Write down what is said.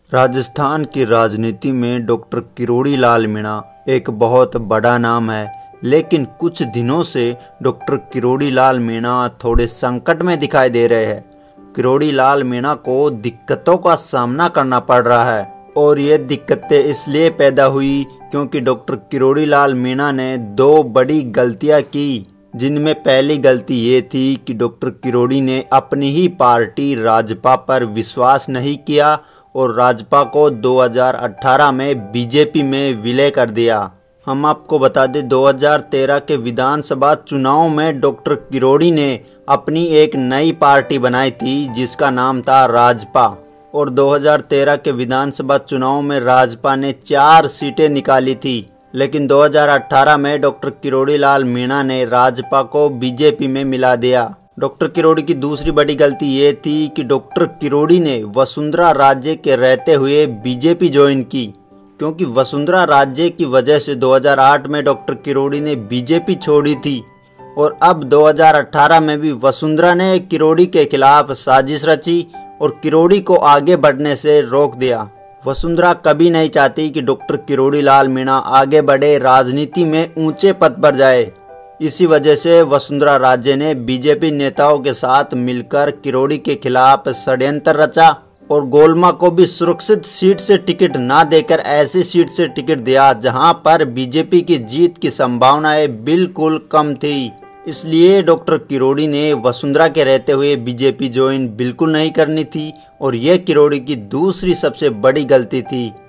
राजस्थान की राजनीति में डॉक्टर किरोड़ी लाल मीणा एक बहुत बड़ा नाम है, लेकिन कुछ दिनों से डॉक्टर किरोड़ी लाल मीणा थोड़े संकट में दिखाई दे रहे हैं। किरोड़ी लाल मीणा को दिक्कतों का सामना करना पड़ रहा है और ये दिक्कतें इसलिए पैदा हुई क्योंकि डॉक्टर किरोड़ी लाल मीणा ने दो बड़ी गलतियां की, जिनमें पहली गलती ये थी कि डॉक्टर किरोड़ी ने अपनी ही पार्टी राजपा पर विश्वास नहीं किया और राजपा को 2018 में बीजेपी में विलय कर दिया। हम आपको बता दें 2013 के विधानसभा चुनाव में डॉक्टर किरोड़ी ने अपनी एक नई पार्टी बनाई थी जिसका नाम था राजपा, और 2013 के विधानसभा चुनाव में राजपा ने 4 सीटें निकाली थी। लेकिन 2018 में डॉक्टर किरोड़ी लाल मीणा ने राजपा को बीजेपी में मिला दिया। डॉक्टर किरोड़ी की दूसरी बड़ी गलती ये थी कि डॉक्टर किरोड़ी ने वसुंधरा राजे के रहते हुए बीजेपी ज्वाइन की, क्योंकि वसुंधरा राजे की वजह से 2008 में डॉक्टर किरोड़ी ने बीजेपी छोड़ी थी और अब 2018 में भी वसुंधरा ने किरोड़ी के खिलाफ साजिश रची और किरोड़ी को आगे बढ़ने से रोक दिया। वसुंधरा कभी नहीं चाहती कि डॉक्टर किरोड़ी लाल मीणा आगे बढ़े, राजनीति में ऊंचे पद पर जाए। इसी वजह से वसुंधरा राजे ने बीजेपी नेताओं के साथ मिलकर किरोड़ी के खिलाफ षड्यंत्र रचा और गोलमा को भी सुरक्षित सीट से टिकट ना देकर ऐसी सीट से टिकट दिया जहां पर बीजेपी की जीत की संभावनाएं बिल्कुल कम थी। इसलिए डॉक्टर किरोड़ी ने वसुंधरा के रहते हुए बीजेपी ज्वाइन बिल्कुल नहीं करनी थी और यह किरोड़ी की दूसरी सबसे बड़ी गलती थी।